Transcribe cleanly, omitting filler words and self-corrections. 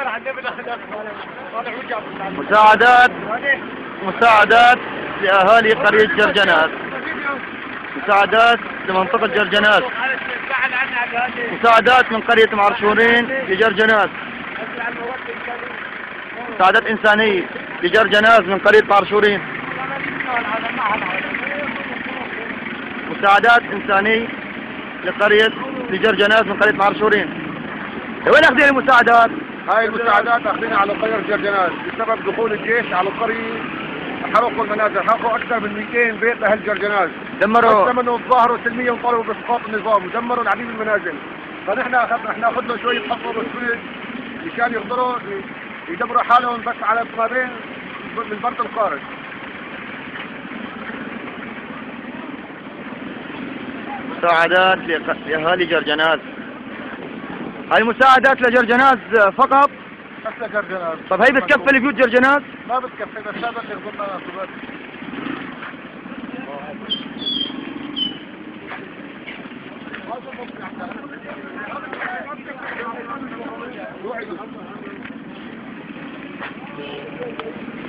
مساعدات لأهالي قرية جرجناس، مساعدات لمنطقة جرجناس، مساعدات من قرية معرشورين لجرجناس، مساعدات إنسانية لجرجناس من قرية معرشورين، مساعدات إنسانية لجرجناس من قرية معرشورين. وين أخذين المساعدات؟ هاي المساعدات أخذينها على قرية جرجناس بسبب دخول الجيش على القرية، حرقوا المنازل، حرقوا أكثر من 200 بيت أهل جرجناس، دمروا ثمنوا تظاهروا سلميا وطلبوا بإسقاط النظام ودمروا العديد من المنازل. فنحن أخذ لهم شوية حفظ بالسويد مشان يقدروا يدبروا حالهم بس على ما بين من برد القارس. مساعدات لأهالي جرجناس. هاي مساعدات لجرجناس فقط؟ بس لجرجناس. طب هي بتكفي لبيوت جرجناس؟ ما بتكفي، بس هذا اللي يخبرنا صبر.